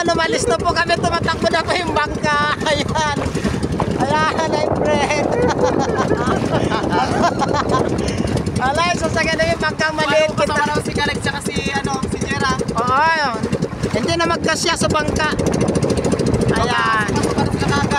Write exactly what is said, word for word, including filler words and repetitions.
Ayan, umalis na po kami. Tumatakbo na po yung bangka. Ayan. Ayan, ay friend. Alay, sasagyan na yung bangkang maliit kita. Kasama raw si Galex tsaka si, ano, si Jera. Oo, hindi na magkasya sa bangka. Ayan. Pasok-pasok ka